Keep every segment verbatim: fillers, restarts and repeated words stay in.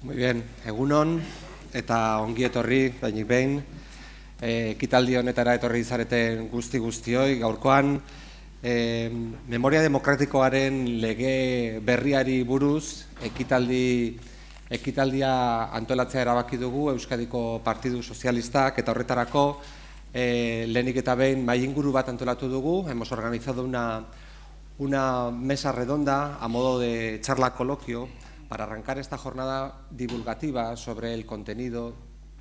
Muy bien, egunon eta ongi etorri, bainik behin, ekitaldi honetara etorri zareten guzti guztioi, gaurkoan e, memoria demokratikoaren lege berriari buruz ekitaldi, ekitaldia antolatzea erabaki dugu Euskadiko Partidu Sozialistak, eta horretarako e, lehenik eta behin mahai inguru bat antolatu dugu. Hemos organizado una, una mesa redonda a modo de charla coloquio para arrancar esta jornada divulgativa sobre el contenido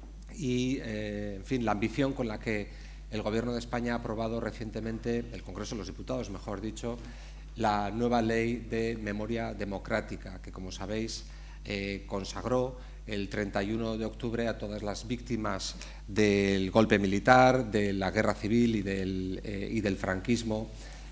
y, eh, en fin, la ambición con la que el Gobierno de España ha aprobado recientemente, el Congreso de los Diputados, mejor dicho, la nueva ley de memoria democrática, que, como sabéis, eh, consagró el treinta y uno de octubre a todas las víctimas del golpe militar, de la guerra civil y del, eh, y del franquismo,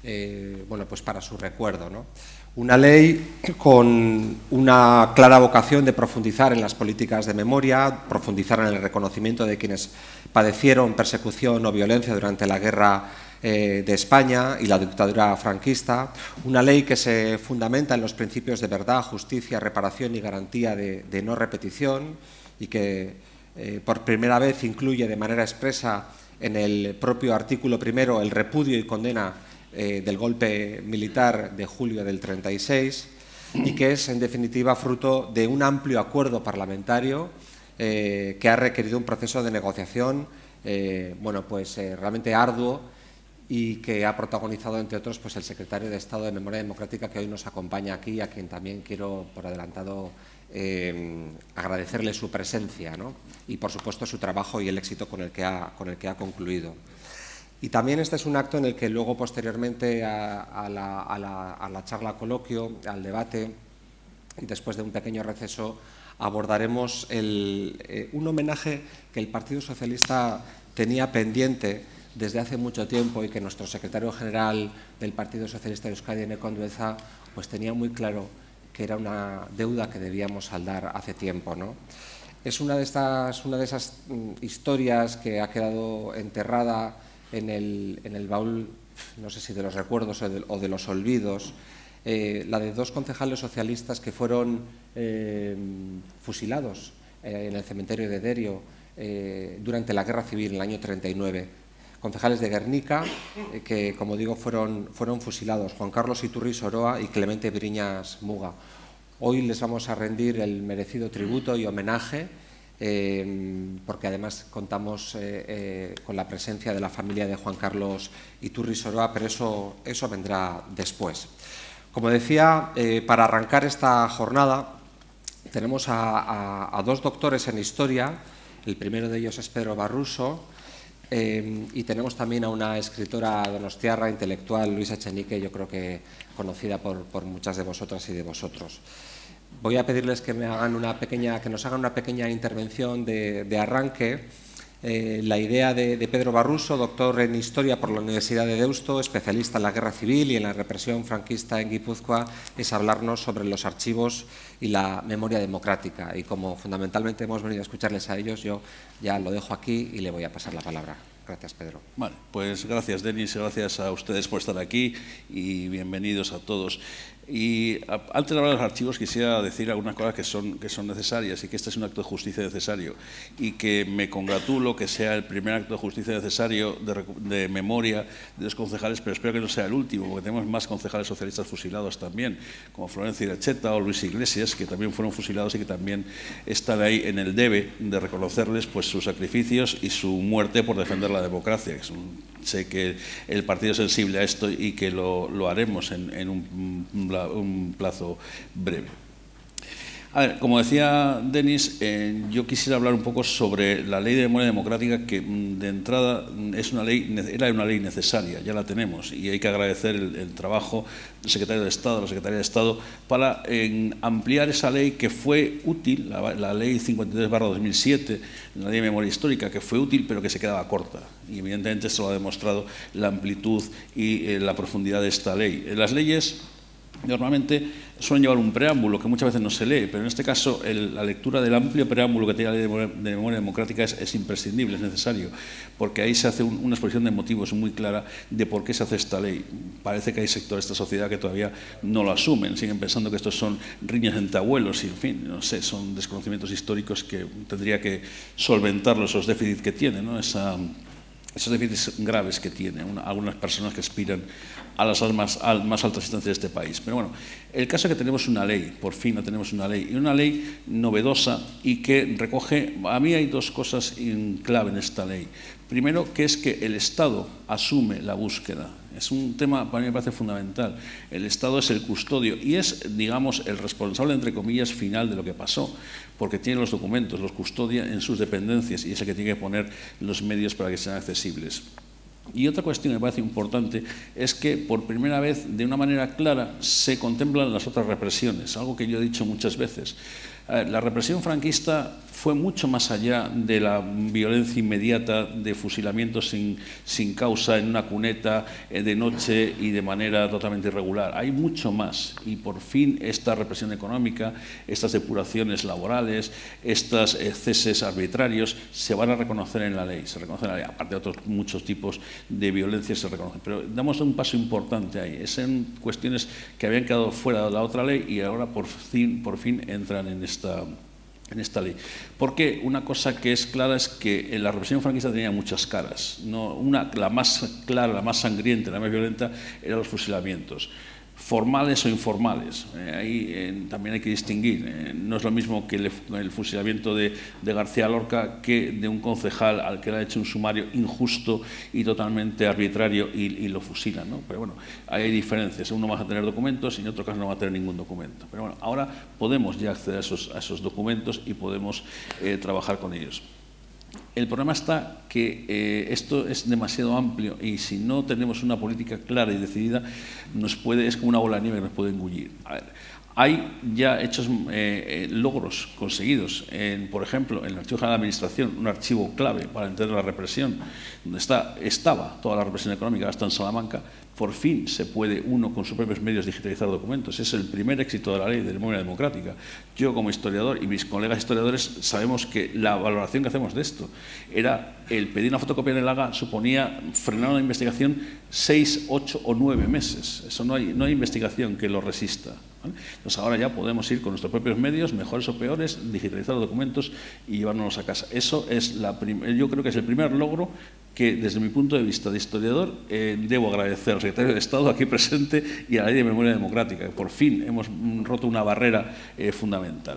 eh, bueno, pues para su recuerdo, ¿no? Una ley con una clara vocación de profundizar en las políticas de memoria, profundizar en el reconocimiento de quienes padecieron persecución o violencia durante la guerra eh, de España y la dictadura franquista. Una ley que se fundamenta en los principios de verdad, justicia, reparación y garantía de, de no repetición, y que eh, por primera vez incluye de manera expresa en el propio artículo primero el repudio y condena Eh, del golpe militar de julio del treinta y seis, y que es, en definitiva, fruto de un amplio acuerdo parlamentario eh, que ha requerido un proceso de negociación eh, bueno, pues, eh, realmente arduo, y que ha protagonizado, entre otros, pues, el secretario de Estado de Memoria Democrática, que hoy nos acompaña aquí, a quien también quiero, por adelantado, eh, agradecerle su presencia, ¿no? Y, por supuesto, su trabajo y el éxito con el que ha, con el que ha concluido. Y también este es un acto en el que luego, posteriormente a, a, la, a, la, a la charla coloquio, al debate, y después de un pequeño receso, abordaremos el, eh, un homenaje que el Partido Socialista tenía pendiente desde hace mucho tiempo, y que nuestro secretario general del Partido Socialista de Euskadi, Eneko Andueza, pues tenía muy claro que era una deuda que debíamos saldar hace tiempo, ¿no? Es una de, estas, una de esas mm, historias que ha quedado enterrada En el, en el baúl, no sé si de los recuerdos o de, o de los olvidos, eh, la de dos concejales socialistas que fueron eh, fusilados eh, en el cementerio de Derio eh, durante la guerra civil en el año treinta y nueve. Concejales de Guernica eh, que, como digo, fueron, fueron fusilados, Juan Carlos Iturri Soroa y Clemente Briñas Muga. Hoy les vamos a rendir el merecido tributo y homenaje, Eh, porque además contamos eh, eh, con la presencia de la familia de Juan Carlos Iturri Soroa, pero eso, eso vendrá después. Como decía, eh, para arrancar esta jornada tenemos a, a, a dos doctores en historia. El primero de ellos es Pedro Barruso, eh, y tenemos también a una escritora donostiarra, intelectual, Luisa Echenique, yo creo que conocida por, por muchas de vosotras y de vosotros. Voy a pedirles que, me hagan una pequeña, que nos hagan una pequeña intervención de, de arranque. Eh, la idea de, de Pedro Barruso, doctor en Historia por la Universidad de Deusto, especialista en la Guerra Civil y en la represión franquista en Guipúzcoa, es hablarnos sobre los archivos y la memoria democrática. Y como fundamentalmente hemos venido a escucharles a ellos, yo ya lo dejo aquí y le voy a pasar la palabra. Gracias, Pedro. Vale, pues gracias, Denis, gracias a ustedes por estar aquí y bienvenidos a todos. Y a, antes de hablar de los archivos, quisiera decir algunas cosas que son, que son necesarias, y que este es un acto de justicia necesario, y que me congratulo que sea el primer acto de justicia necesario de, de memoria de los concejales, pero espero que no sea el último, porque tenemos más concejales socialistas fusilados también, como Florencio Iracheta o Luis Iglesias, que también fueron fusilados y que también están ahí en el debe de reconocerles, pues, sus sacrificios y su muerte por defender la democracia. Es un, sé que el partido es sensible a esto y que lo, lo haremos en, en un, un plazo breve. A ver, como decía Denis, eh, yo quisiera hablar un poco sobre la ley de memoria democrática, que de entrada es una ley, era una ley necesaria, ya la tenemos, y hay que agradecer el, el trabajo del secretario de Estado, de la secretaria de Estado, para eh, ampliar esa ley que fue útil, la, la ley cincuenta y tres barra dos mil siete, la ley de memoria histórica, que fue útil pero que se quedaba corta, y evidentemente esto lo ha demostrado la amplitud y eh, la profundidad de esta ley. Las leyes normalmente suelen llevar un preámbulo que muchas veces no se lee, pero en este caso el, la lectura del amplio preámbulo que tiene la ley de, de memoria democrática es, es imprescindible, es necesario, porque ahí se hace un, una exposición de motivos muy clara de por qué se hace esta ley. Parece que hay sectores de esta sociedad que todavía no lo asumen, siguen pensando que estos son riñas entre abuelos y, en fin, no sé, son desconocimientos históricos que tendría que solventarlos, esos déficits que tienen, ¿no? Esa, esos déficits graves que tienen una, algunas personas que aspiran a las más, a más altas instancias de este país. Pero bueno, el caso es que tenemos una ley, por fin la tenemos una ley, y una ley novedosa y que recoge, a mí hay dos cosas en clave en esta ley. Primero, que es que el Estado asume la búsqueda. Es un tema, para mí me parece fundamental. El Estado es el custodio y es, digamos, el responsable, entre comillas, final de lo que pasó, porque tiene los documentos, los custodia en sus dependencias y es el que tiene que poner los medios para que sean accesibles. Y otra cuestión que me parece importante es que por primera vez, de una manera clara, se contemplan las otras represiones, algo que yo he dicho muchas veces. La represión franquista fue mucho más allá de la violencia inmediata de fusilamientos sin, sin causa en una cuneta de noche y de manera totalmente irregular. Hay mucho más y por fin esta represión económica, estas depuraciones laborales, estos ceses arbitrarios se van a reconocer en la ley, se reconocen en la ley, aparte de otros muchos tipos de violencia se reconocen. Pero damos un paso importante ahí, es en cuestiones que habían quedado fuera de la otra ley y ahora por fin, por fin entran en esta en esta ley. Porque una cosa que es clara es que la represión franquista tenía muchas caras. No, una, la más clara, la más sangrienta, la más violenta, eran los fusilamientos. Formales o informales, eh, ahí eh, también hay que distinguir. Eh, no es lo mismo que el, el fusilamiento de, de García Lorca que de un concejal al que le ha hecho un sumario injusto y totalmente arbitrario y, y lo fusilan, ¿no? Pero bueno, ahí hay diferencias. Uno va a tener documentos y en otro caso no va a tener ningún documento. Pero bueno, ahora podemos ya acceder a esos, a esos documentos y podemos eh, trabajar con ellos. El problema está que eh, esto es demasiado amplio y si no tenemos una política clara y decidida, nos puede, es como una bola de nieve que nos puede engullir. A ver, hay ya hechos eh, logros conseguidos, en, por ejemplo, en el Archivo General de Administración, un archivo clave para entender la represión, donde está, estaba toda la represión económica, hasta en Salamanca. Por fin se puede uno con sus propios medios digitalizar documentos. Es el primer éxito de la ley de memoria democrática. Yo como historiador y mis colegas historiadores sabemos que la valoración que hacemos de esto era el pedir una fotocopia en el Haga suponía frenar una investigación seis, ocho o nueve meses. Eso no hay, no hay investigación que lo resista, ¿vale? Entonces ahora ya podemos ir con nuestros propios medios, mejores o peores, digitalizar los documentos y llevárnoslos a casa. Eso es la yo creo que es el primer logro que desde mi punto de vista de historiador eh, debo agradecer al secretario de Estado aquí presente y a la ley de memoria democrática, que por fin hemos roto una barrera eh, fundamental.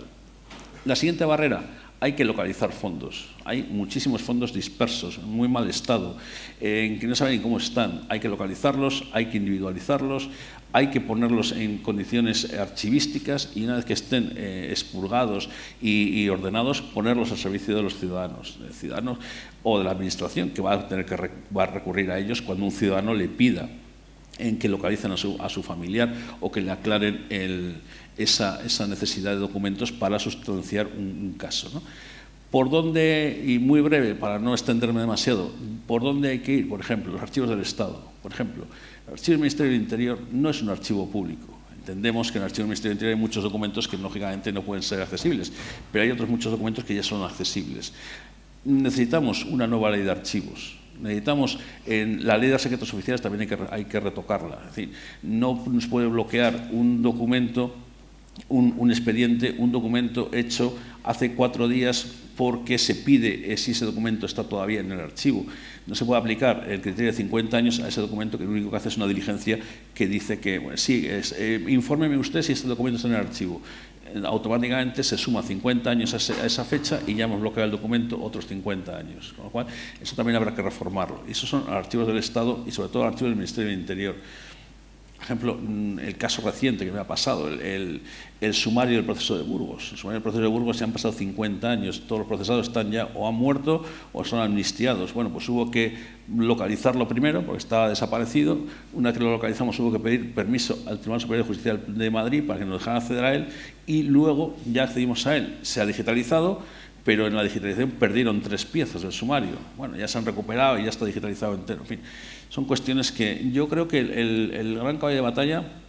La siguiente barrera, hay que localizar fondos. Hay muchísimos fondos dispersos, en muy mal estado, eh, en que no saben ni cómo están. Hay que localizarlos, hay que individualizarlos, hay que ponerlos en condiciones archivísticas y una vez que estén eh, expurgados y, y ordenados, ponerlos al servicio de los ciudadanos, de ciudadanos o de la administración, que va a tener que va a recurrir a ellos cuando un ciudadano le pida en que localicen a su, a su familiar o que le aclaren el, esa, esa necesidad de documentos para sustanciar un, un caso, ¿no? ¿Por dónde, y muy breve, para no extenderme demasiado, por dónde hay que ir? Por ejemplo, los archivos del Estado. Por ejemplo, el archivo del Ministerio del Interior no es un archivo público. Entendemos que en el archivo del Ministerio del Interior hay muchos documentos que, lógicamente, no pueden ser accesibles, pero hay otros muchos documentos que ya son accesibles. Necesitamos una nueva ley de archivos. Necesitamos, en la ley de secretos oficiales también hay que, hay que retocarla. Es decir, no nos puede bloquear un documento, un, un expediente, un documento hecho hace cuatro días porque se pide eh, si ese documento está todavía en el archivo. No se puede aplicar el criterio de cincuenta años a ese documento que lo único que hace es una diligencia que dice que, bueno, sí, es, eh, infórmeme usted si este documento está en el archivo. Automáticamente se suma cincuenta años a, ese, a esa fecha y ya hemos bloqueado el documento otros cincuenta años. Con lo cual, eso también habrá que reformarlo. Y esos son archivos del Estado y sobre todo archivos del Ministerio del Interior. Por ejemplo, el caso reciente que me ha pasado, el, el, el sumario del proceso de Burgos. El sumario del proceso de Burgos ya han pasado cincuenta años, todos los procesados están ya o han muerto o son amnistiados. Bueno, pues hubo que localizarlo primero porque estaba desaparecido. Una vez que lo localizamos hubo que pedir permiso al Tribunal Superior de Justicia de Madrid para que nos dejaran acceder a él y luego ya accedimos a él. Se ha digitalizado, pero en la digitalización perdieron tres piezas del sumario. Bueno, ya se han recuperado y ya está digitalizado entero. En fin, son cuestiones que yo creo que el, el, el gran caballo de batalla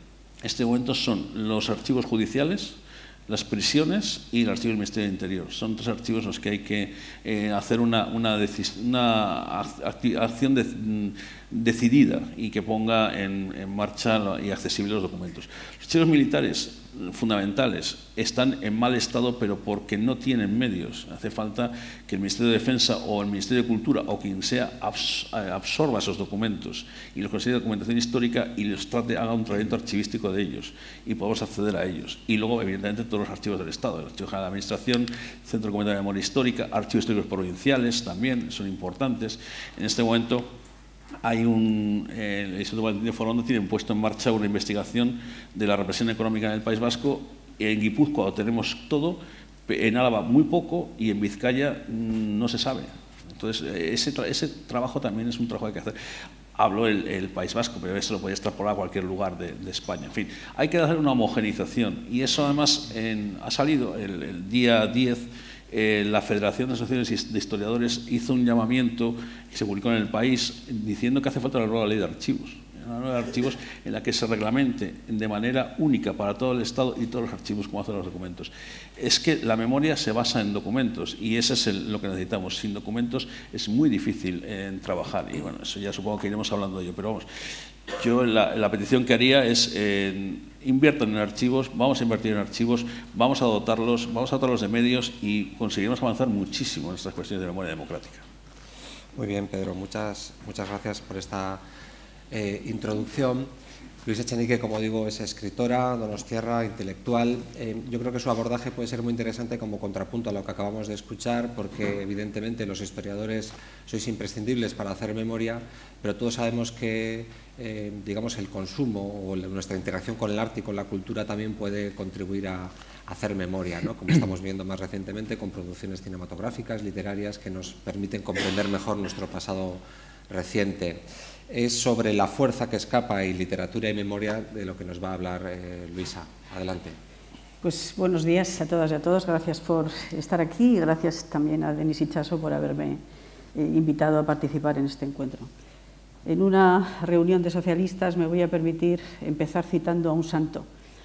en este momento son los archivos judiciales, las prisiones y el archivo del Ministerio del Interior. Son tres archivos en los que hay que eh, hacer una, una, una acción de, decidida y que ponga en, en marcha y accesibles los documentos. Los archivos militares fundamentales están en mal estado, pero porque no tienen medios. Hace falta que el Ministerio de Defensa o el Ministerio de Cultura o quien sea abs absorba esos documentos y los considere documentación histórica y los trate, haga un tratamiento archivístico de ellos y podamos acceder a ellos. Y luego, evidentemente, todos los archivos del Estado, el Archivo General de la Administración, Centro Documental de Memoria Histórica, archivos históricos provinciales también son importantes. En este momento hay un, eh, el Instituto Valentín de Foronda tiene puesto en marcha una investigación de la represión económica en el País Vasco. En Guipúzcoa tenemos todo, en Álava muy poco y en Vizcaya mmm, no se sabe. Entonces, ese, tra ese trabajo también es un trabajo que hay que hacer. Hablo el, el País Vasco, pero eso lo podía extrapolar a cualquier lugar de, de España. En fin, hay que hacer una homogeneización y eso además en, ha salido el, el día diez. Eh, la Federación de Asociaciones de Historiadores hizo un llamamiento que se publicó en El País diciendo que hace falta una nueva ley de archivos, una nueva ley de archivos en la que se reglamente de manera única para todo el Estado y todos los archivos como hacen los documentos. Es que la memoria se basa en documentos y eso es el, lo que necesitamos. Sin documentos es muy difícil eh, trabajar y bueno, eso ya supongo que iremos hablando de ello, pero vamos. Yo la, la petición que haría es eh, inviertan en archivos, vamos a invertir en archivos, vamos a dotarlos, vamos a dotarlos de medios y conseguiremos avanzar muchísimo en estas cuestiones de memoria democrática. Muy bien, Pedro, muchas, muchas gracias por esta eh, introducción. Luisa Echenique, como digo, es escritora, donostiarra, intelectual. Eh, yo creo que su abordaje puede ser muy interesante como contrapunto a lo que acabamos de escuchar, porque evidentemente los historiadores sois imprescindibles para hacer memoria, pero todos sabemos que eh, digamos, el consumo o nuestra interacción con el arte y con la cultura también puede contribuir a, a hacer memoria, ¿no? Como estamos viendo más recientemente con producciones cinematográficas, literarias, que nos permiten comprender mejor nuestro pasado reciente. Es sobre la fuerza que escapa y literatura y memoria de lo que nos va a hablar eh, Luisa. Adelante. Pues buenos días a todas y a todos. Gracias por estar aquí y gracias también a Denis Itxaso por haberme eh, invitado a participar en este encuentro. En una reunión de socialistas me voy a permitir empezar citando a un santo,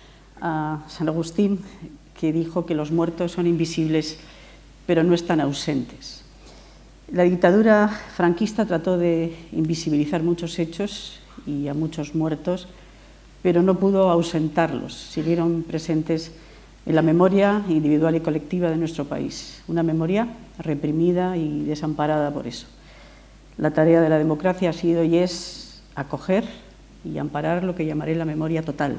a San Agustín, que dijo que los muertos son invisibles pero no están ausentes. La dictadura franquista trató de invisibilizar muchos hechos y a muchos muertos, pero no pudo ausentarlos. Siguieron presentes en la memoria individual y colectiva de nuestro país. Una memoria reprimida y desamparada por eso. La tarea de la democracia ha sido y es acoger y amparar lo que llamaré la memoria total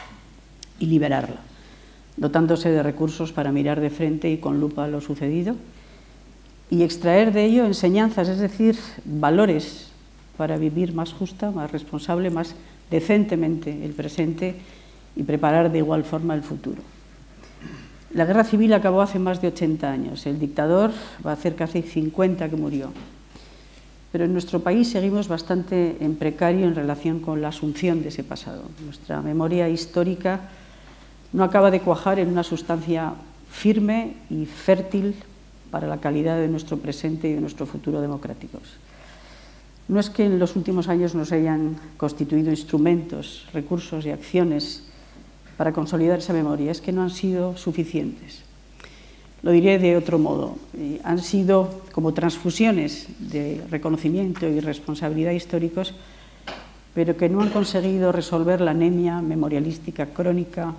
y liberarla, dotándose de recursos para mirar de frente y con lupa lo sucedido y extraer de ello enseñanzas, es decir, valores para vivir más justa, más responsable, más decentemente el presente y preparar de igual forma el futuro. La guerra civil acabó hace más de ochenta años, el dictador va a hacer casi cincuenta que murió, pero en nuestro país seguimos bastante en precario en relación con la asunción de ese pasado. Nuestra memoria histórica no acaba de cuajar en una sustancia firme y fértil para la calidad de nuestro presente y de nuestro futuro democráticos. No es que en los últimos años nos hayan constituido instrumentos, recursos y acciones para consolidar esa memoria, es que no han sido suficientes. Lo diré de otro modo, eh, han sido como transfusiones de reconocimiento y responsabilidad históricos, pero que no han conseguido resolver la anemia memorialística crónica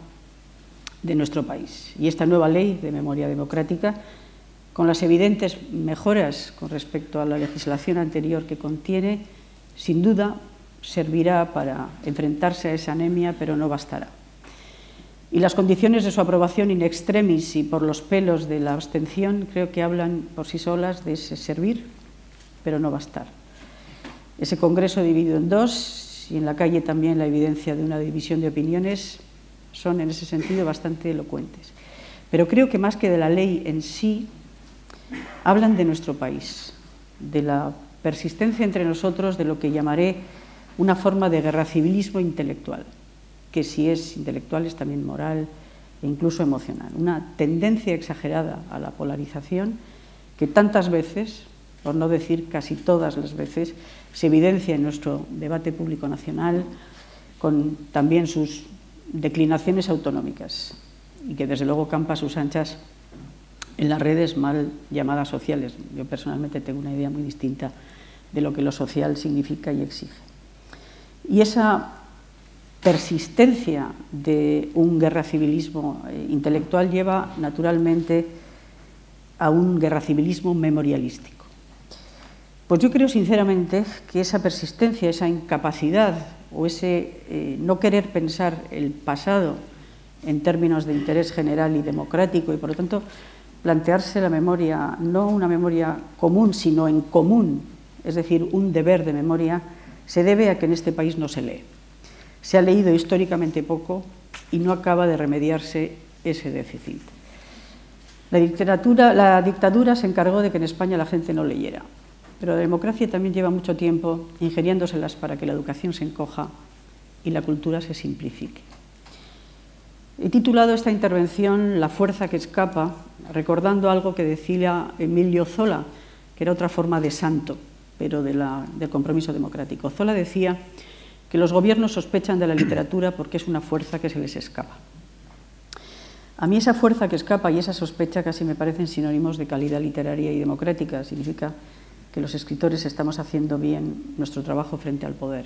de nuestro país. Y esta nueva ley de memoria democrática, con las evidentes mejoras con respecto a la legislación anterior que contiene, sin duda servirá para enfrentarse a esa anemia, pero no bastará. Y las condiciones de su aprobación in extremis y por los pelos de la abstención creo que hablan por sí solas de ese servir, pero no bastar. Ese Congreso dividido en dos y en la calle también la evidencia de una división de opiniones son en ese sentido bastante elocuentes. Pero creo que más que de la ley en sí, hablan de nuestro país, de la persistencia entre nosotros de lo que llamaré una forma de guerra civilismo intelectual, que si es intelectual es también moral e incluso emocional. Una tendencia exagerada a la polarización que tantas veces, por no decir casi todas las veces, se evidencia en nuestro debate público nacional, con también sus declinaciones autonómicas y que desde luego campa a sus anchas en las redes mal llamadas sociales. Yo personalmente tengo una idea muy distinta de lo que lo social significa y exige. Y esa persistencia de un guerracivilismo intelectual lleva naturalmente a un guerracivilismo memorialístico. Pues yo creo sinceramente que esa persistencia, esa incapacidad o ese eh, no querer pensar el pasado en términos de interés general y democrático y por lo tanto plantearse la memoria, no una memoria común, sino en común, es decir, un deber de memoria, se debe a que en este país no se lee. Se ha leído históricamente poco y no acaba de remediarse ese déficit. La, literatura, la dictadura se encargó de que en España la gente no leyera, pero la democracia también lleva mucho tiempo ingeniándoselas para que la educación se encoja y la cultura se simplifique. He titulado esta intervención La fuerza que escapa, recordando algo que decía Emilio Zola, que era otra forma de santo, pero de la, del compromiso democrático. Zola decía que los gobiernos sospechan de la literatura porque es una fuerza que se les escapa. A mí esa fuerza que escapa y esa sospecha casi me parecen sinónimos de calidad literaria y democrática. Significa que los escritores estamos haciendo bien nuestro trabajo frente al poder.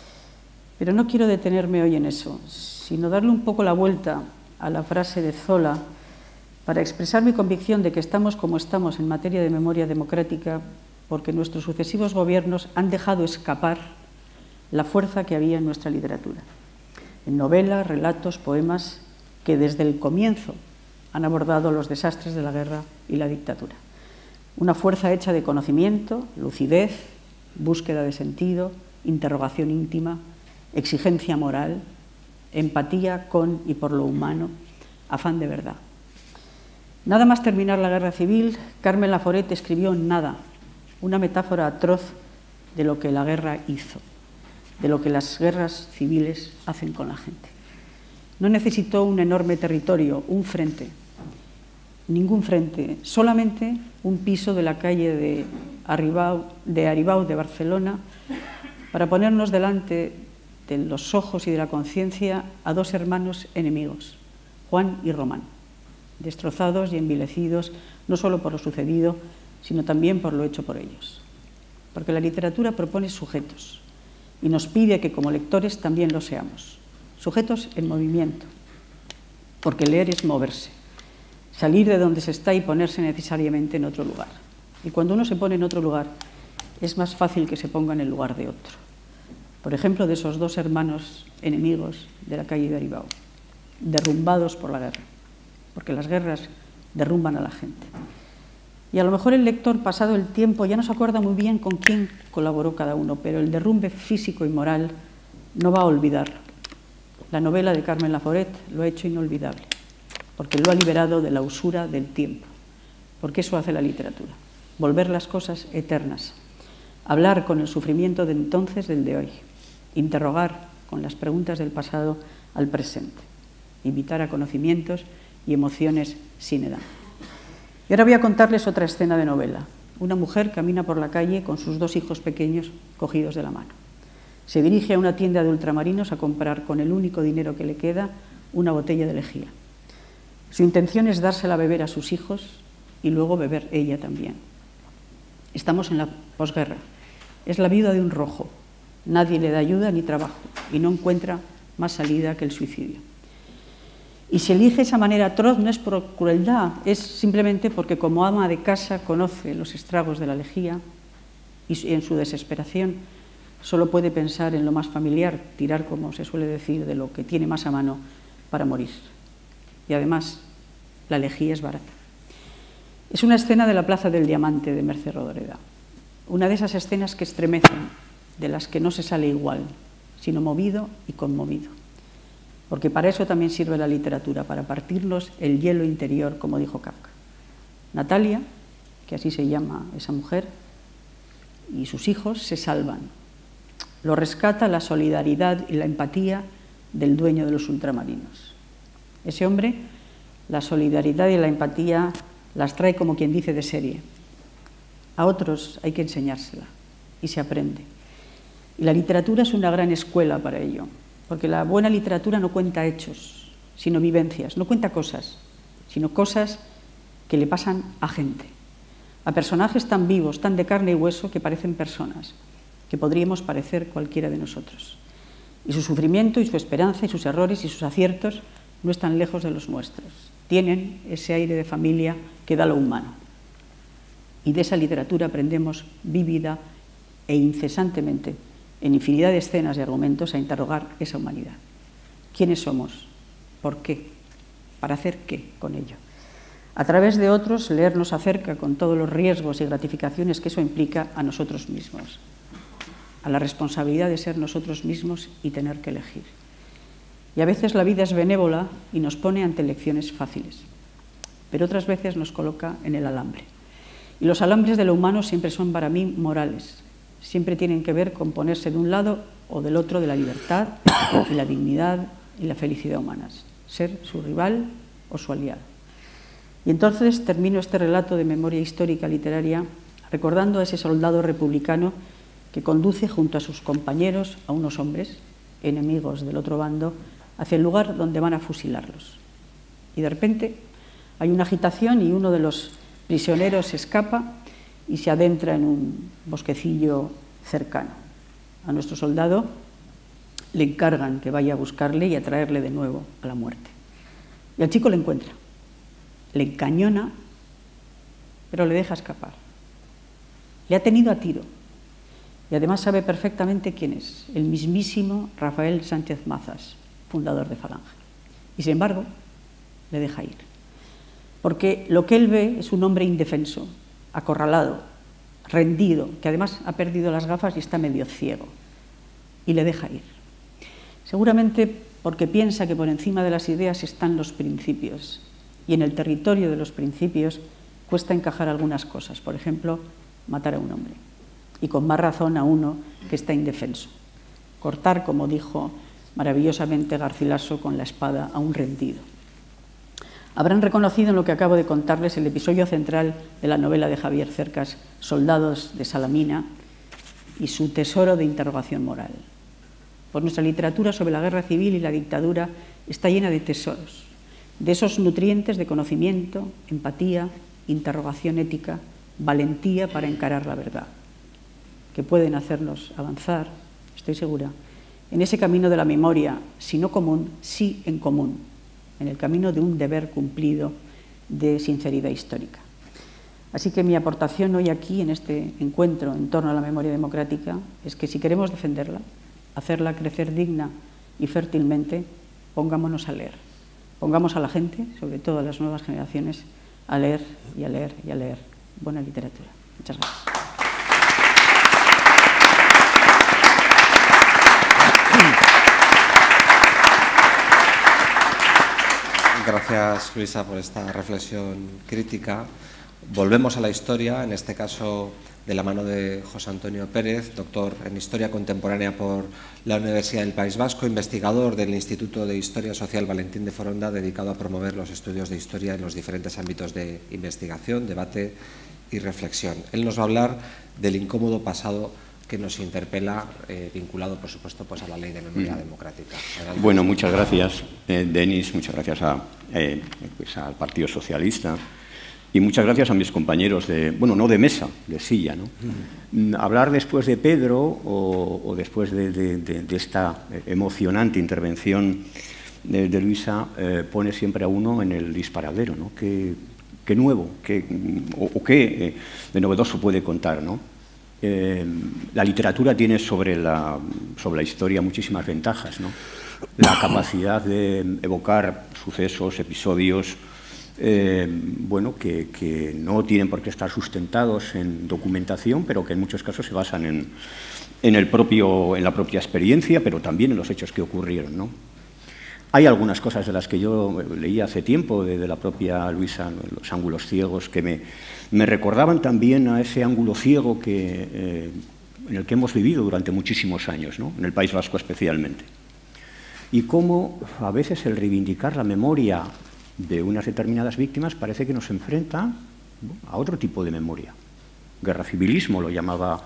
Pero no quiero detenerme hoy en eso, sino darle un poco la vuelta a la frase de Zola para expresar mi convicción de que estamos como estamos en materia de memoria democrática porque nuestros sucesivos gobiernos han dejado escapar la fuerza que había en nuestra literatura, en novelas, relatos, poemas que desde el comienzo han abordado los desastres de la guerra y la dictadura. Una fuerza hecha de conocimiento, lucidez, búsqueda de sentido, interrogación íntima, exigencia moral, empatía con y por lo humano, afán de verdad. Nada más terminar la guerra civil, Carmen Laforet escribió Nada, una metáfora atroz de lo que la guerra hizo, de lo que las guerras civiles hacen con la gente. No necesitó un enorme territorio, un frente, ningún frente, solamente un piso de la calle de Aribau de, Aribau de Barcelona para ponernos delante de los ojos y de la conciencia a dos hermanos enemigos, Juan y Román, destrozados y envilecidos no solo por lo sucedido, sino también por lo hecho por ellos. Porque la literatura propone sujetos y nos pide que como lectores también lo seamos, sujetos en movimiento, porque leer es moverse, salir de donde se está y ponerse necesariamente en otro lugar. Y cuando uno se pone en otro lugar, es más fácil que se ponga en el lugar de otro. Por ejemplo, de esos dos hermanos enemigos de la calle de Aribau, derrumbados por la guerra, porque las guerras derrumban a la gente. Y a lo mejor el lector, pasado el tiempo, ya no se acuerda muy bien con quién colaboró cada uno, pero el derrumbe físico y moral no va a olvidarlo. La novela de Carmen Laforet lo ha hecho inolvidable, porque lo ha liberado de la usura del tiempo, porque eso hace la literatura, volver las cosas eternas, hablar con el sufrimiento de entonces del de hoy, interrogar con las preguntas del pasado al presente, invitar a conocimientos y emociones sin edad. Y ahora voy a contarles otra escena de novela. Una mujer camina por la calle con sus dos hijos pequeños cogidos de la mano. Se dirige a una tienda de ultramarinos a comprar con el único dinero que le queda una botella de lejía. Su intención es dársela a beber a sus hijos y luego beber ella también. Estamos en la posguerra. Es la viuda de un rojo. Nadie le da ayuda ni trabajo y no encuentra más salida que el suicidio. Y si elige esa manera atroz no es por crueldad, es simplemente porque como ama de casa conoce los estragos de la lejía y en su desesperación solo puede pensar en lo más familiar, tirar, como se suele decir, de lo que tiene más a mano para morir. Y además, la lejía es barata. Es una escena de la Plaza del Diamante de Mercè Rodoreda, una de esas escenas que estremecen, de las que no se sale igual, sino movido y conmovido. Porque para eso también sirve la literatura, para partirnos el hielo interior, como dijo Kafka. Natalia, que así se llama esa mujer, y sus hijos se salvan. Lo rescata la solidaridad y la empatía del dueño de los ultramarinos. Ese hombre, la solidaridad y la empatía las trae como quien dice de serie. A otros hay que enseñársela y se aprende. Y la literatura es una gran escuela para ello. porque la buena literatura no cuenta hechos, sino vivencias, no cuenta cosas, sino cosas que le pasan a gente, a personajes tan vivos, tan de carne y hueso, que parecen personas, que podríamos parecer cualquiera de nosotros. Y su sufrimiento y su esperanza y sus errores y sus aciertos no están lejos de los nuestros. Tienen ese aire de familia que da lo humano. Y de esa literatura aprendemos vívida e incesantemente, en infinidad de escenas y argumentos, a interrogar esa humanidad. ¿Quiénes somos? ¿Por qué? ¿Para hacer qué con ello? A través de otros, leernos acerca, con todos los riesgos y gratificaciones que eso implica, a nosotros mismos, a la responsabilidad de ser nosotros mismos y tener que elegir. Y a veces la vida es benévola y nos pone ante elecciones fáciles, pero otras veces nos coloca en el alambre. Y los alambres de lo humano siempre son para mí morales, siempre tienen que ver con ponerse de un lado o del otro de la libertad y la dignidad y la felicidad humanas, ser su rival o su aliado. Y entonces termino este relato de memoria histórica literaria recordando a ese soldado republicano que conduce junto a sus compañeros a unos hombres, enemigos del otro bando, hacia el lugar donde van a fusilarlos. Y de repente hay una agitación y uno de los prisioneros escapa y se adentra en un bosquecillo cercano. A nuestro soldado le encargan que vaya a buscarle y a traerle de nuevo a la muerte. Y al chico le encuentra, le encañona, pero le deja escapar. Le ha tenido a tiro y además sabe perfectamente quién es, el mismísimo Rafael Sánchez Mazas, fundador de Falange. Y sin embargo, le deja ir. Porque lo que él ve es un hombre indefenso, acorralado, rendido, que además ha perdido las gafas y está medio ciego. Y le deja ir. Seguramente porque piensa que por encima de las ideas están los principios. Y en el territorio de los principios cuesta encajar algunas cosas. Por ejemplo, matar a un hombre. Y con más razón a uno que está indefenso. Cortar, como dijo maravillosamente Garcilaso, con la espada a un rendido. Habrán reconocido en lo que acabo de contarles el episodio central de la novela de Javier Cercas, Soldados de Salamina, y su tesoro de interrogación moral. Pues nuestra literatura sobre la guerra civil y la dictadura está llena de tesoros, de esos nutrientes de conocimiento, empatía, interrogación ética, valentía para encarar la verdad, que pueden hacernos avanzar, estoy segura, en ese camino de la memoria, si no común, sí en común, en el camino de un deber cumplido de sinceridad histórica. Así que mi aportación hoy aquí, en este encuentro en torno a la memoria democrática, es que si queremos defenderla, hacerla crecer digna y fértilmente, pongámonos a leer. Pongamos a la gente, sobre todo a las nuevas generaciones, a leer y a leer y a leer buena literatura. Muchas gracias. Gracias, Luisa, por esta reflexión crítica. Volvemos a la historia, en este caso de la mano de José Antonio Pérez, doctor en Historia Contemporánea por la Universidad del País Vasco, investigador del Instituto de Historia Social Valentín de Foronda, dedicado a promover los estudios de historia en los diferentes ámbitos de investigación, debate y reflexión. Él nos va a hablar del incómodo pasado que nos interpela, eh, vinculado, por supuesto, pues, a la Ley de Memoria mm. Democrática. Adelante. Bueno, muchas gracias, eh, Denis, muchas gracias a, eh, pues al Partido Socialista y muchas gracias a mis compañeros de, bueno, no de mesa, de silla, ¿no? Mm. Hablar después de Pedro o, o después de, de, de, de esta emocionante intervención de, de Luisa eh, pone siempre a uno en el disparadero, ¿no? ¿Qué, qué nuevo, qué, o, o qué eh, de novedoso puede contar, ¿no? Eh, la literatura tiene sobre la, sobre la historia muchísimas ventajas, ¿no? La capacidad de evocar sucesos, episodios, eh, bueno, que, que no tienen por qué estar sustentados en documentación, pero que en muchos casos se basan en, en, el propio, en la propia experiencia, pero también en los hechos que ocurrieron, ¿no? Hay algunas cosas de las que yo leí hace tiempo, de, de la propia Luisa, los ángulos ciegos, que me, me recordaban también a ese ángulo ciego que, eh, en el que hemos vivido durante muchísimos años, ¿no? En el País Vasco especialmente. Y cómo a veces el reivindicar la memoria de unas determinadas víctimas parece que nos enfrenta a otro tipo de memoria. Guerra civilismo lo llamaba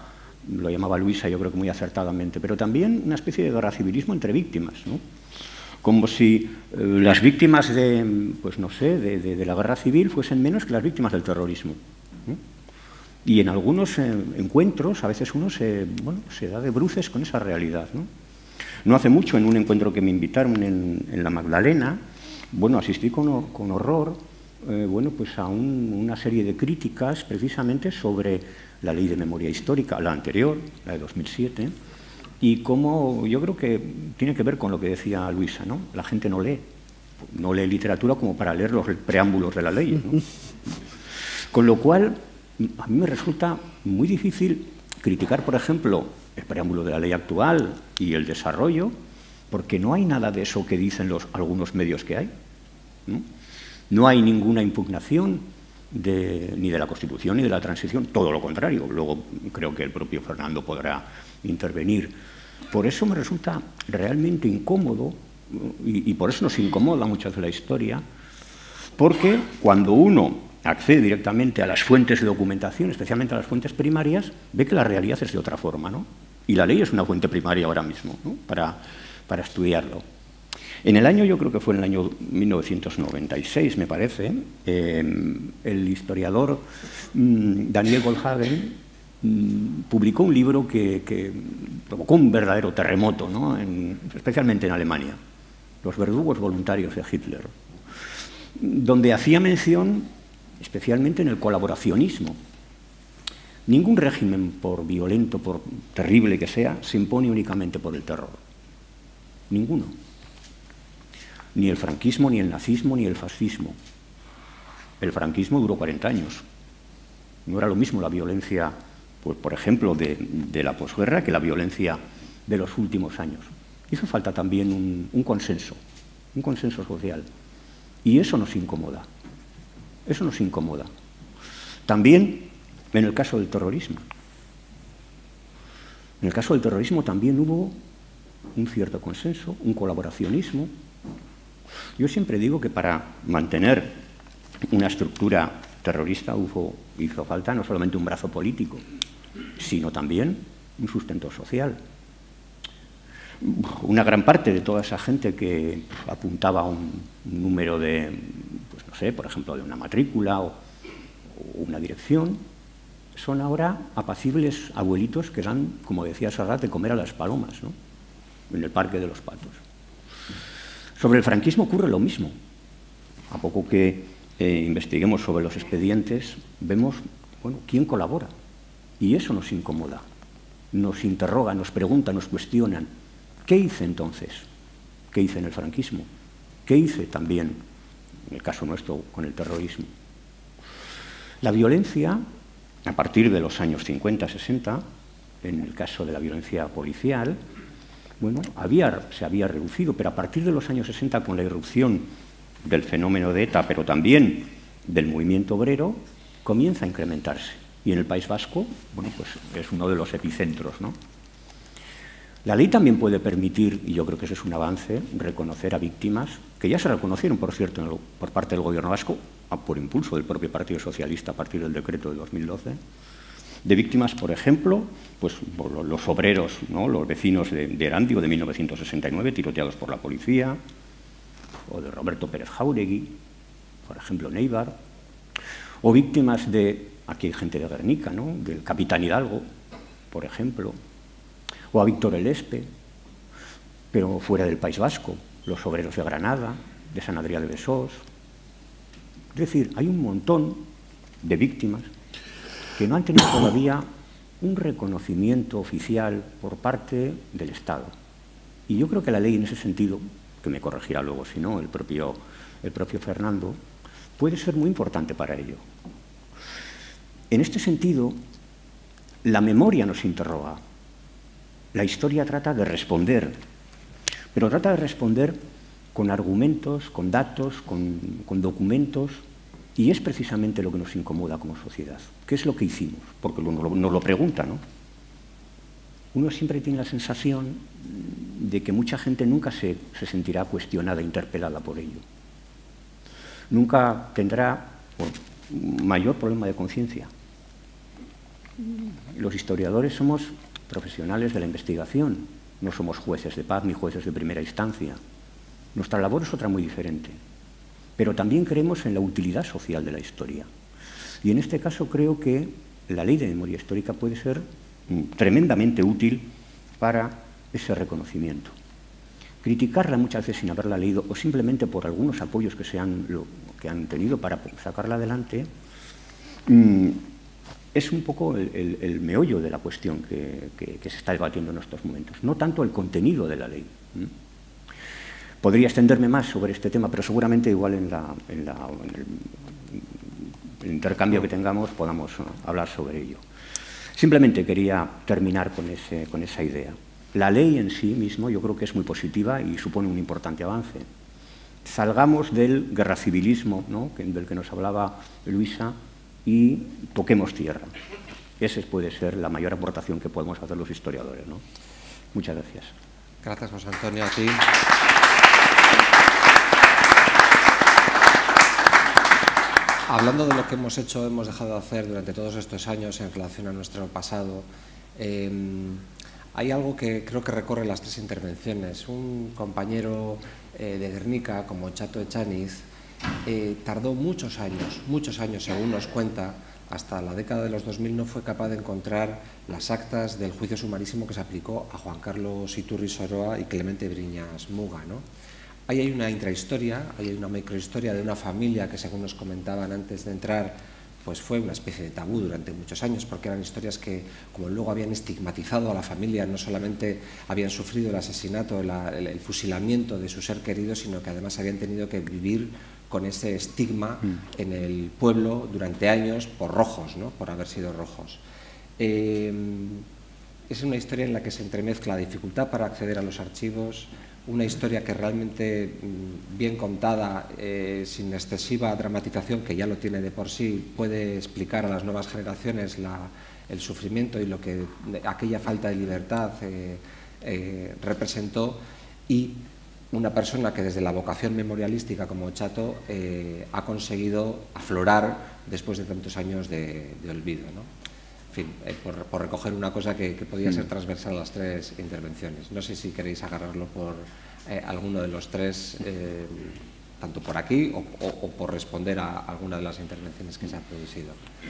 lo llamaba Luisa, yo creo que muy acertadamente, pero también una especie de guerra civilismo entre víctimas, ¿no? Como si eh, las víctimas de, pues no sé, de, de, de la guerra civil fuesen menos que las víctimas del terrorismo, ¿no? Y en algunos eh, encuentros, a veces uno se, bueno, se da de bruces con esa realidad, ¿no? No hace mucho, en un encuentro que me invitaron en, en la Magdalena, bueno, asistí con, con horror eh, bueno, pues a un, una serie de críticas precisamente sobre la ley de memoria histórica, la anterior, la de dos mil siete, y cómo yo creo que tiene que ver con lo que decía Luisa, ¿no? La gente no lee, no lee literatura como para leer los preámbulos de la ley, ¿no? Con lo cual, a mí me resulta muy difícil criticar, por ejemplo, el preámbulo de la ley actual y el desarrollo, porque no hay nada de eso que dicen los, algunos medios que hay, ¿no? No hay ninguna impugnación de, ni de la Constitución ni de la transición, todo lo contrario. Luego creo que el propio Fernando podrá intervenir. Por eso me resulta realmente incómodo, y, y por eso nos incomoda muchas de la historia, porque cuando uno accede directamente a las fuentes de documentación, especialmente a las fuentes primarias, ve que la realidad es de otra forma, ¿no? Y la ley es una fuente primaria ahora mismo, ¿no? para, para estudiarlo. En el año, yo creo que fue en el año mil novecientos noventa y seis, me parece, eh, el historiador mmm, Daniel Goldhagen mmm, publicó un libro que, que provocó un verdadero terremoto, ¿no? en, especialmente en Alemania, Los verdugos voluntarios de Hitler, donde hacía mención especialmente en el colaboracionismo. Ningún régimen, por violento, por terrible que sea, se impone únicamente por el terror. Ninguno. Ni el franquismo, ni el nazismo, ni el fascismo. El franquismo duró cuarenta años. No era lo mismo la violencia, pues, por ejemplo, de, de la posguerra que la violencia de los últimos años. Hizo falta también un, un consenso, un consenso social. Y eso nos incomoda. Eso nos incomoda. También en el caso del terrorismo. En el caso del terrorismo también hubo un cierto consenso, un colaboracionismo. Yo siempre digo que para mantener una estructura terrorista hubo, hizo falta no solamente un brazo político, sino también un sustento social. Una gran parte de toda esa gente que apuntaba a un número de, pues no sé, por ejemplo, de una matrícula o, o una dirección, son ahora apacibles abuelitos que dan, como decía Serrat, de comer a las palomas, ¿no? En el Parque de los Patos. Sobre el franquismo ocurre lo mismo. A poco que eh, investiguemos sobre los expedientes, vemos, bueno, quién colabora. Y eso nos incomoda, nos interroga, nos pregunta, nos cuestionan. ¿Qué hice entonces? ¿Qué hice en el franquismo? ¿Qué hice también, en el caso nuestro, con el terrorismo? La violencia, a partir de los años cincuenta, sesenta, en el caso de la violencia policial, bueno, había, se había reducido, pero a partir de los años sesenta, con la irrupción del fenómeno de ETA, pero también del movimiento obrero, comienza a incrementarse. Y en el País Vasco, bueno, pues es uno de los epicentros, ¿no? La ley también puede permitir, y yo creo que ese es un avance, reconocer a víctimas, que ya se reconocieron, por cierto, por parte del Gobierno vasco, por impulso del propio Partido Socialista a partir del decreto de dos mil doce, de víctimas, por ejemplo, pues por los obreros, ¿no? Los vecinos de, de Erandio de mil novecientos sesenta y nueve, tiroteados por la policía, o de Roberto Pérez Jáuregui, por ejemplo, en Eibar, o víctimas de, aquí hay gente de Guernica, ¿no? Del capitán Hidalgo, por ejemplo, o a Víctor Elespe, pero fuera del País Vasco, los obreros de Granada, de San Adrià de Besós. Es decir, hay un montón de víctimas que no han tenido todavía un reconocimiento oficial por parte del Estado. Y yo creo que la ley en ese sentido, que me corregirá luego si no, el propio, el propio Fernando, puede ser muy importante para ello. En este sentido, la memoria nos interroga. La historia trata de responder, pero trata de responder con argumentos, con datos, con, con documentos, y es precisamente lo que nos incomoda como sociedad. ¿Qué es lo que hicimos? Porque nos lo, nos lo pregunta, ¿no? Uno siempre tiene la sensación de que mucha gente nunca se, se sentirá cuestionada, interpelada por ello. Nunca tendrá bueno, mayor problema de conciencia. los historiadores somos profesionales de la investigación, no somos jueces de paz ni jueces de primera instancia. Nuestra labor es otra muy diferente, pero también creemos en la utilidad social de la historia. Y en este caso creo que la ley de memoria histórica puede ser mm, tremendamente útil para ese reconocimiento. Criticarla muchas veces sin haberla leído o simplemente por algunos apoyos que, se han, lo, que han tenido para sacarla adelante, mmm, es un poco el, el, el meollo de la cuestión que, que, que se está debatiendo en estos momentos, no tanto el contenido de la ley. ¿Mm? Podría extenderme más sobre este tema, pero seguramente igual en, la, en, la, en el, el intercambio que tengamos podamos hablar sobre ello. Simplemente quería terminar con, ese, con esa idea. La ley en sí mismo yo creo que es muy positiva y supone un importante avance. Salgamos del guerracivilismo, ¿no?, del que nos hablaba Luisa, y toquemos tierra. Esa puede ser la mayor aportación que podemos hacer los historiadores, ¿no? Muchas gracias. Gracias, José Antonio, a ti. Hablando de lo que hemos hecho, hemos dejado de hacer durante todos estos años en relación a nuestro pasado, eh, hay algo que creo que recorre las tres intervenciones. Un compañero eh, de Guernica, como Chato Echaniz, eh, tardó muchos años, muchos años, según nos cuenta, hasta la década de los dos mil no fue capaz de encontrar las actas del juicio sumarísimo que se aplicó a Juan Carlos Iturri Soroa y Clemente Briñas Muga, ¿no? Ahí hay una intrahistoria, ahí hay una microhistoria de una familia que, según nos comentaban antes de entrar, pues fue una especie de tabú durante muchos años, porque eran historias que, como luego habían estigmatizado a la familia, no solamente habían sufrido el asesinato, el, el fusilamiento de su ser querido, sino que además habían tenido que vivir con ese estigma mm. en el pueblo durante años por rojos, ¿no?, por haber sido rojos. Eh, es una historia en la que se entremezcla la dificultad para acceder a los archivos, una historia que realmente bien contada, eh, sin excesiva dramatización, que ya lo tiene de por sí, puede explicar a las nuevas generaciones la, el sufrimiento y lo que aquella falta de libertad eh, eh, representó, y una persona que desde la vocación memorialística como Chato eh, ha conseguido aflorar después de tantos años de, de olvido, ¿no? En fin, eh, por, por recoger una cosa que, que podía ser transversal a las tres intervenciones. No sé si queréis agarrarlo por eh, alguno de los tres, eh, tanto por aquí o, o, o por responder a alguna de las intervenciones que se han producido.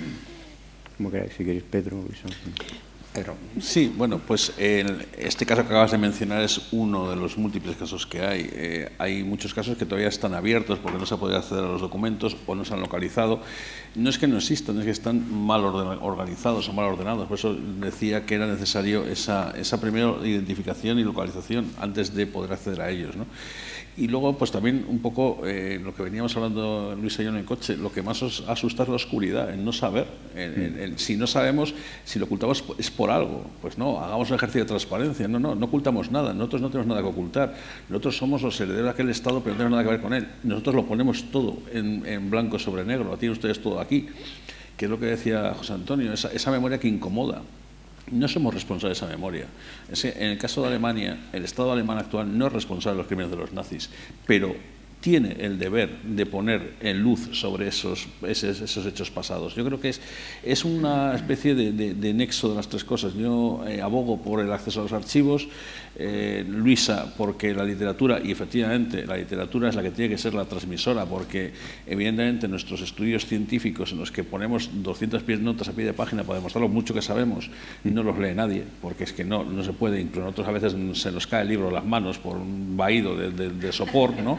Como queráis, si queréis, Pedro, Luisa. Pedro. Sí, bueno, pues el, este caso que acabas de mencionar es uno de los múltiples casos que hay. Eh, hay muchos casos que todavía están abiertos porque no se ha podido acceder a los documentos o no se han localizado. No es que no existan, es que están mal organizados o mal ordenados. Por eso decía que era necesario esa, esa primera identificación y localización antes de poder acceder a ellos, ¿no? Y luego, pues también un poco eh, lo que veníamos hablando Luisa y yo en el coche, lo que más os asusta es la oscuridad, el no saber. El, el, el, si no sabemos, si lo ocultamos es por algo, pues no, hagamos un ejercicio de transparencia. No, no, no ocultamos nada, nosotros no tenemos nada que ocultar. Nosotros somos los herederos de aquel Estado, pero no tenemos nada que ver con él. Nosotros lo ponemos todo en, en blanco sobre negro, lo tienen ustedes todo aquí, que es lo que decía José Antonio, esa, esa memoria que incomoda. No somos responsables de esa memoria. Es que en el caso de Alemania, el Estado alemán actual no es responsable de los crímenes de los nazis, pero tiene el deber de poner en luz sobre esos, esos, esos hechos pasados. Yo creo que es, es una especie de, de, de nexo de las tres cosas. Yo eh, abogo por el acceso a los archivos, eh, Luisa porque la literatura, y efectivamente la literatura es la que tiene que ser la transmisora, porque evidentemente nuestros estudios científicos en los que ponemos doscientas notas a pie de página para demostrar lo mucho que sabemos, no los lee nadie, porque es que no, no se puede, incluso nosotros a veces se nos cae el libro de las manos por un vaído de, de, de sopor, ¿no?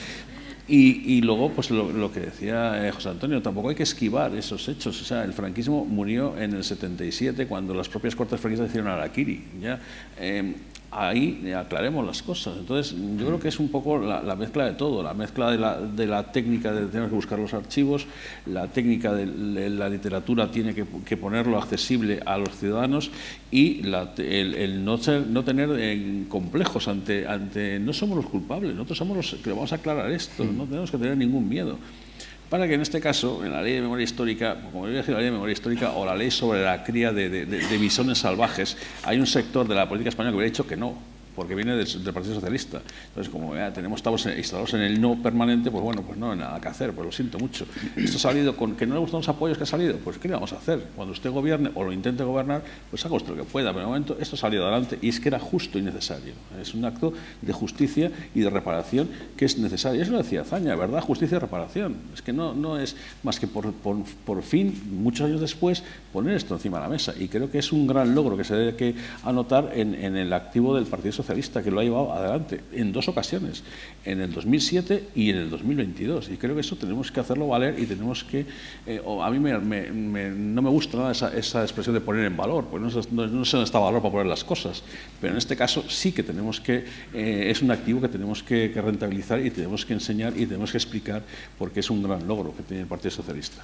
Y, y luego, pues lo, lo que decía eh, José Antonio, tampoco hay que esquivar esos hechos. O sea, el franquismo murió en el setenta y siete, cuando las propias cortes franquistas hicieron harakiri. ¿Ya? Eh, ahí aclaremos las cosas. Entonces, yo creo que es un poco la, la mezcla de todo, la mezcla de la, de la técnica de tener que buscar los archivos, la técnica de, de la literatura tiene que, que ponerlo accesible a los ciudadanos y la, el, el no, ser, no tener eh, complejos ante, ante... No somos los culpables, nosotros somos los que vamos a aclarar esto, no tenemos que tener ningún miedo. Para que en este caso, en la ley de memoria histórica, como voy a decir la ley de memoria histórica o la ley sobre la cría de, de, de, de bisones salvajes, hay un sector de la política española que hubiera dicho que no, porque viene del, del Partido Socialista. Entonces, como ya tenemos, estamos instalados en el no permanente, pues bueno, pues no hay nada que hacer, pues lo siento mucho. Esto ha salido con que no le gustan los apoyos que ha salido, pues ¿qué le vamos a hacer? Cuando usted gobierne o lo intente gobernar, pues haga usted lo que pueda, pero de momento esto ha salido adelante y es que era justo y necesario. Es un acto de justicia y de reparación que es necesario. Eso lo decía Azaña, ¿verdad? Justicia y reparación. Es que no, no es más que por, por, por fin, muchos años después, poner esto encima de la mesa. Y creo que es un gran logro que se debe que anotar en, en el activo del Partido Socialista, que lo ha llevado adelante en dos ocasiones, en el dos mil siete y en el dos mil veintidós. Y creo que eso tenemos que hacerlo valer y tenemos que... Eh, a mí me, me, me, no me gusta nada esa, esa expresión de poner en valor, pues no, no, no sé dónde está valor para poner las cosas, pero en este caso sí que tenemos que... Eh, es un activo que tenemos que, que rentabilizar y tenemos que enseñar y tenemos que explicar porque es un gran logro que tiene el Partido Socialista.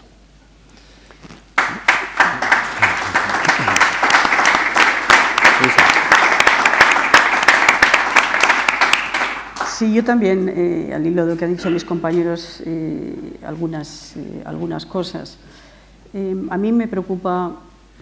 Sí, yo también, eh, al hilo de lo que han dicho mis compañeros, eh, algunas, eh, algunas cosas. Eh, a mí me preocupa,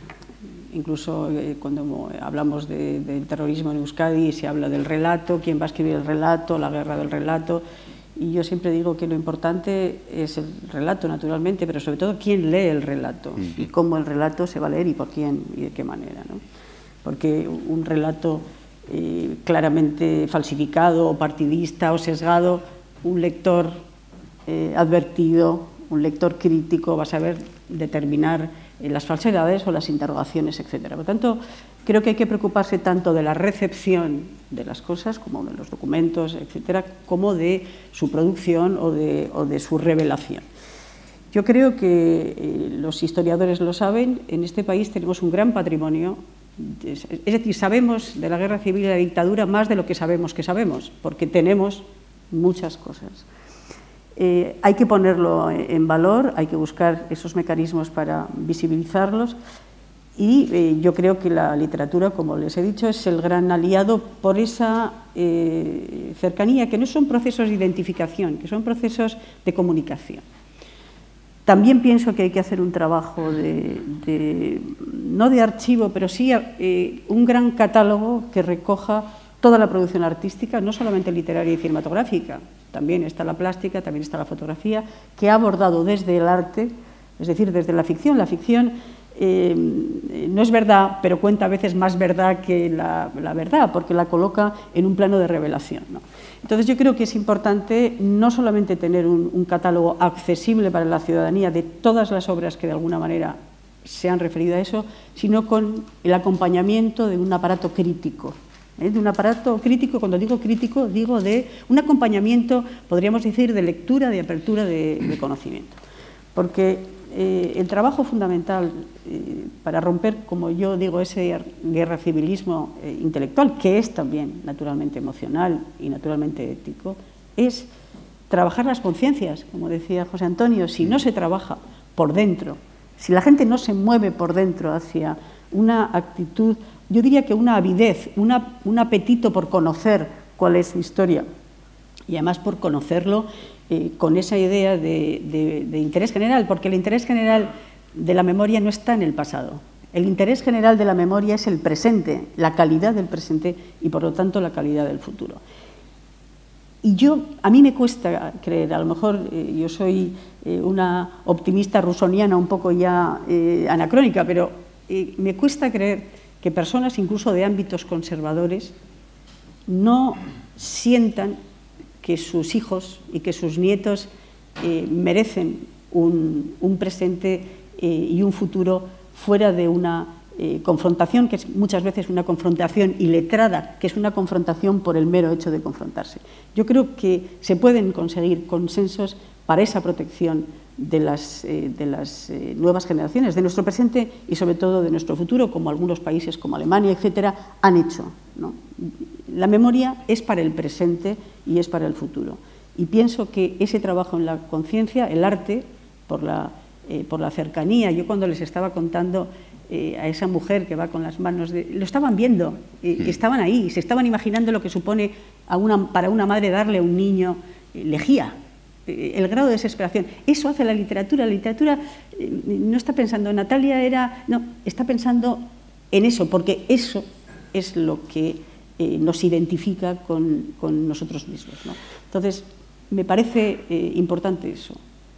incluso eh, cuando hablamos de, del terrorismo en Euskadi, se habla del relato, quién va a escribir el relato, la guerra del relato, y yo siempre digo que lo importante es el relato, naturalmente, pero sobre todo quién lee el relato y cómo el relato se va a leer y por quién y de qué manera, ¿no? Porque un relato eh, claramente falsificado o partidista o sesgado, un lector eh, advertido, un lector crítico va a saber determinar eh, las falsedades o las interrogaciones, etcétera. Por lo tanto, creo que hay que preocuparse tanto de la recepción de las cosas, como de los documentos, etcétera, como de su producción o de, o de su revelación. Yo creo que eh, los historiadores lo saben, en este país tenemos un gran patrimonio, es, es decir, sabemos de la guerra civil y la dictadura más de lo que sabemos que sabemos, porque tenemos muchas cosas. Eh, hay que ponerlo en valor, hay que buscar esos mecanismos para visibilizarlos y eh, yo creo que la literatura, como les he dicho, es el gran aliado por esa eh, cercanía, que no son procesos de identificación, que son procesos de comunicación. También pienso que hay que hacer un trabajo, de, de, no de archivo, pero sí eh, un gran catálogo que recoja toda la producción artística, no solamente literaria y cinematográfica, también está la plástica, también está la fotografía, que ha abordado desde el arte, es decir, desde la ficción. La ficción eh, no es verdad, pero cuenta a veces más verdad que la, la verdad, porque la coloca en un plano de revelación, ¿no? Entonces yo creo que es importante no solamente tener un, un catálogo accesible para la ciudadanía de todas las obras que de alguna manera se han referido a eso, sino con el acompañamiento de un aparato crítico. ¿eh? De un aparato crítico, cuando digo crítico, digo de un acompañamiento, podríamos decir, de lectura, de apertura de, de conocimiento. Porque eh, el trabajo fundamental eh, para romper, como yo digo, ese guerra civilismo eh, intelectual, que es también naturalmente emocional y naturalmente ético, es trabajar las conciencias, como decía José Antonio. Si no se trabaja por dentro, si la gente no se mueve por dentro hacia una actitud, yo diría que una avidez, una, un apetito por conocer cuál es su historia y además por conocerlo eh, con esa idea de, de, de interés general, porque el interés general de la memoria no está en el pasado. El interés general de la memoria es el presente, la calidad del presente y por lo tanto la calidad del futuro. Y yo, a mí me cuesta creer, a lo mejor eh, yo soy eh, una optimista rusoniana un poco ya eh, anacrónica, pero eh, me cuesta creer que personas incluso de ámbitos conservadores no sientan que sus hijos y que sus nietos eh, merecen un, un presente eh, y un futuro fuera de una eh, confrontación, que es muchas veces una confrontación iletrada, que es una confrontación por el mero hecho de confrontarse. Yo creo que se pueden conseguir consensos para esa protección de las, eh, de las eh, nuevas generaciones, de nuestro presente y sobre todo de nuestro futuro, como algunos países como Alemania, etcétera, han hecho, ¿no? La memoria es para el presente y es para el futuro. Y pienso que ese trabajo en la conciencia, el arte, por la, eh, por la cercanía, yo cuando les estaba contando eh, a esa mujer que va con las manos, de, lo estaban viendo, eh, sí. Estaban ahí, se estaban imaginando lo que supone a una, para una madre darle a un niño eh, lejía. El grado de desesperación. Eso hace la literatura. La literatura eh, no está pensando, Natalia era... No, está pensando en eso, porque eso es lo que eh, nos identifica con, con nosotros mismos, ¿no? Entonces, me parece eh, importante eso.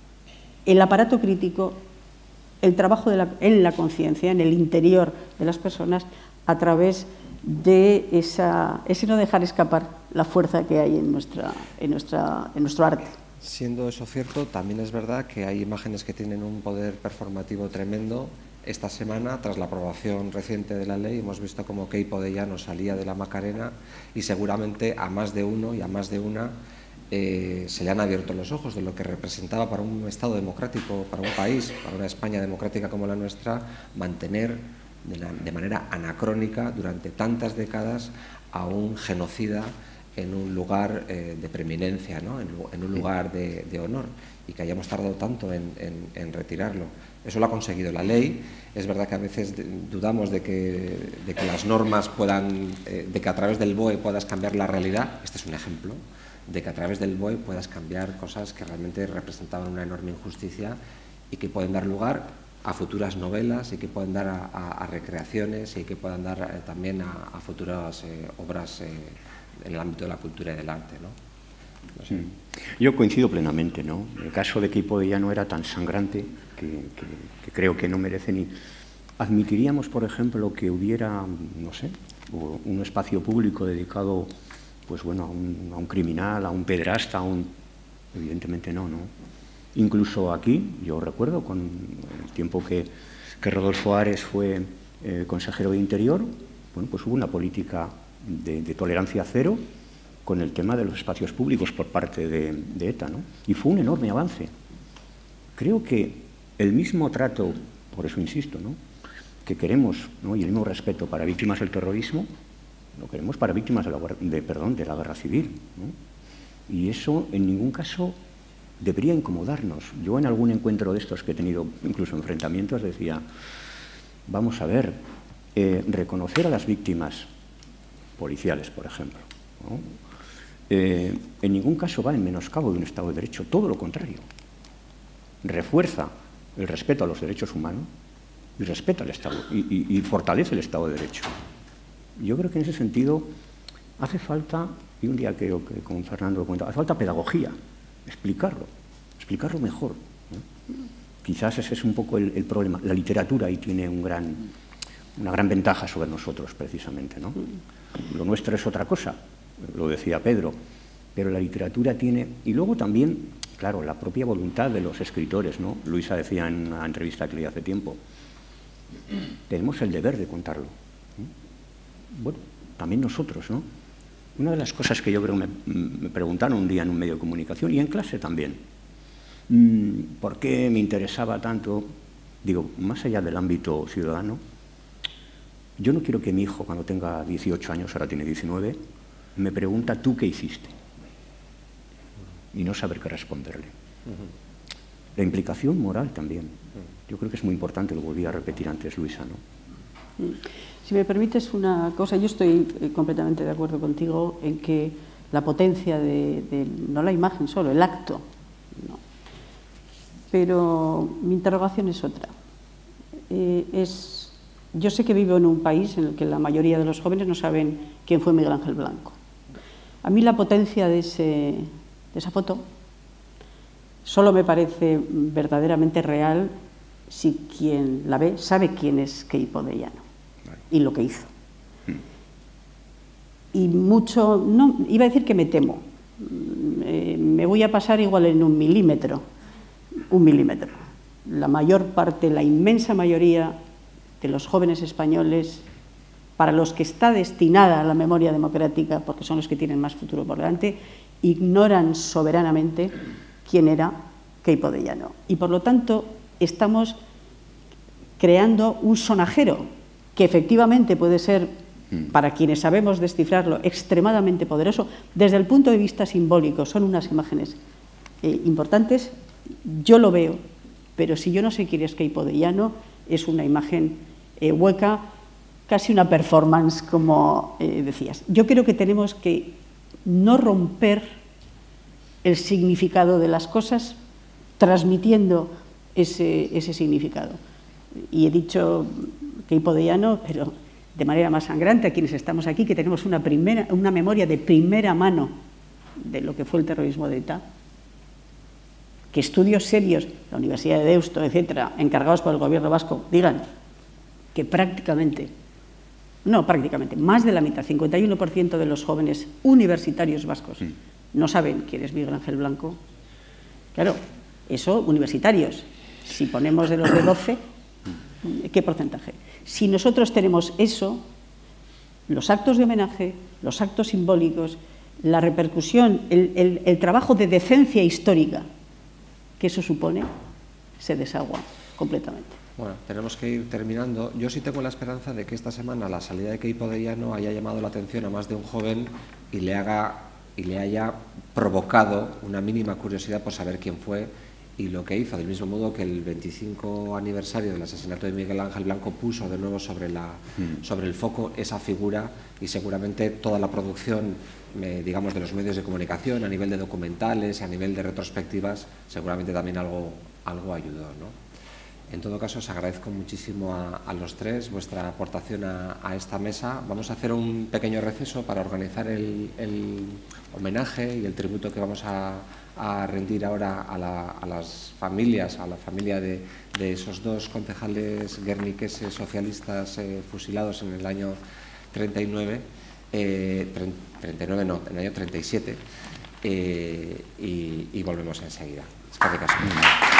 El aparato crítico, el trabajo de la, en la conciencia, en el interior de las personas, a través de esa, ese no dejar escapar la fuerza que hay en, nuestra, en, nuestra, en nuestro arte. Siendo eso cierto, también es verdad que hay imágenes que tienen un poder performativo tremendo. Esta semana, tras la aprobación reciente de la ley, hemos visto cómo Queipo de Llano salía de la Macarena y seguramente a más de uno y a más de una eh, se le han abierto los ojos de lo que representaba para un Estado democrático, para un país, para una España democrática como la nuestra, mantener de, la, de manera anacrónica durante tantas décadas a un genocida en un lugar eh, de preeminencia, ¿no? en, en un lugar de, de honor, y que hayamos tardado tanto en, en, en retirarlo. Eso lo ha conseguido la ley. Es verdad que a veces dudamos de que, de que las normas puedan, eh, de que a través del B O E puedas cambiar la realidad. Este es un ejemplo de que a través del B O E puedas cambiar cosas que realmente representaban una enorme injusticia y que pueden dar lugar a futuras novelas y que pueden dar a, a, a recreaciones y que puedan dar eh, también a, a futuras eh, obras eh, en el ámbito de la cultura y del arte, ¿no? No sé. Yo coincido plenamente, ¿no? El caso de Queipo de Llano era tan sangrante que, que, que creo que no merece ni... ¿Admitiríamos, por ejemplo, que hubiera, no sé, un espacio público dedicado, pues bueno, a un, a un criminal, a un pederasta, a un... Evidentemente no, ¿no? Incluso aquí, yo recuerdo, con el tiempo que, que Rodolfo Ares fue eh, consejero de Interior, bueno, pues hubo una política de, de tolerancia cero con el tema de los espacios públicos por parte de, de ETA, ¿no? Y fue un enorme avance. Creo que el mismo trato, por eso insisto, ¿no?, que queremos, ¿no?, y el mismo respeto para víctimas del terrorismo, lo queremos para víctimas de la, de, perdón, de la guerra civil, ¿no? Y eso en ningún caso debería incomodarnos. Yo en algún encuentro de estos que he tenido, incluso enfrentamientos, decía, vamos a ver, eh, reconocer a las víctimas policiales, por ejemplo, ¿no?, Eh, en ningún caso va en menoscabo de un Estado de Derecho, todo lo contrario. Refuerza el respeto a los derechos humanos y respeta al Estado y, y, y fortalece el Estado de Derecho. Yo creo que en ese sentido hace falta, y un día creo que con Fernando lo comentaba, hace falta pedagogía, explicarlo, explicarlo mejor, ¿no? Quizás ese es un poco el, el problema. La literatura ahí tiene un gran, una gran ventaja sobre nosotros, precisamente, ¿no? Lo nuestro es otra cosa, lo decía Pedro, pero la literatura tiene... Y luego también, claro, la propia voluntad de los escritores, ¿no? Luisa decía en una entrevista que leí hace tiempo, tenemos el deber de contarlo, ¿no? Bueno, también nosotros, ¿no? Una de las cosas que yo creo me, me preguntaron un día en un medio de comunicación y en clase también, ¿por qué me interesaba tanto? Digo, más allá del ámbito ciudadano, yo no quiero que mi hijo, cuando tenga dieciocho años, ahora tiene diecinueve, me pregunta, ¿tú qué hiciste? Y no saber qué responderle. Uh-huh. La implicación moral también. Uh-huh. Yo creo que es muy importante, lo volví a repetir antes, Luisa, ¿no? Si me permites una cosa, yo estoy completamente de acuerdo contigo en que la potencia de, de no la imagen solo, el acto, no. Pero mi interrogación es otra. Eh, es, yo sé que vivo en un país en el que la mayoría de los jóvenes no saben quién fue Miguel Ángel Blanco. A mí la potencia de, ese, de esa foto solo me parece verdaderamente real si quien la ve sabe quién es Queipo de Llano y lo que hizo. Y mucho, no, iba a decir que me temo, eh, me voy a pasar igual en un milímetro, un milímetro. La mayor parte, la inmensa mayoría de los jóvenes españoles, para los que está destinada la memoria democrática, porque son los que tienen más futuro por delante, ignoran soberanamente quién era Queipo de Llano. Y por lo tanto, estamos creando un sonajero que efectivamente puede ser, para quienes sabemos descifrarlo, extremadamente poderoso. Desde el punto de vista simbólico, son unas imágenes eh, importantes. Yo lo veo, pero si yo no sé quién es Queipo de Llano, es una imagen eh, hueca, casi una performance, como eh, decías. Yo creo que tenemos que no romper el significado de las cosas transmitiendo ese, ese significado. Y he dicho Queipo de Llano, pero de manera más sangrante a quienes estamos aquí, que tenemos una, primera, una memoria de primera mano de lo que fue el terrorismo de ETA, que estudios serios, la Universidad de Deusto, etcétera, encargados por el gobierno vasco, digan que prácticamente, no prácticamente, más de la mitad, cincuenta y uno por ciento de los jóvenes universitarios vascos no saben quién es Miguel Ángel Blanco. Claro, eso, universitarios. Si ponemos de los de doce, ¿qué porcentaje? Si nosotros tenemos eso, los actos de homenaje, los actos simbólicos, la repercusión, el, el, el trabajo de decencia histórica que eso supone, se desagua completamente. Bueno, tenemos que ir terminando. Yo sí tengo la esperanza de que esta semana la salida de Queipo de Llano haya llamado la atención a más de un joven y le haga y le haya provocado una mínima curiosidad por saber quién fue y lo que hizo, del mismo modo que el veinticinco aniversario del asesinato de Miguel Ángel Blanco puso de nuevo sobre, la, mm. sobre el foco esa figura, y seguramente toda la producción, eh, digamos, de los medios de comunicación, a nivel de documentales, a nivel de retrospectivas, seguramente también algo, algo ayudó, ¿no? En todo caso, os agradezco muchísimo a, a los tres vuestra aportación a, a esta mesa. Vamos a hacer un pequeño receso para organizar el, el homenaje y el tributo que vamos a, a rendir ahora a, la, a las familias, a la familia de, de esos dos concejales guerniqueses socialistas eh, fusilados en el año treinta y nueve, eh, treinta y nueve no, en el año treinta y siete, eh, y, y volvemos enseguida. Eskerrik asko.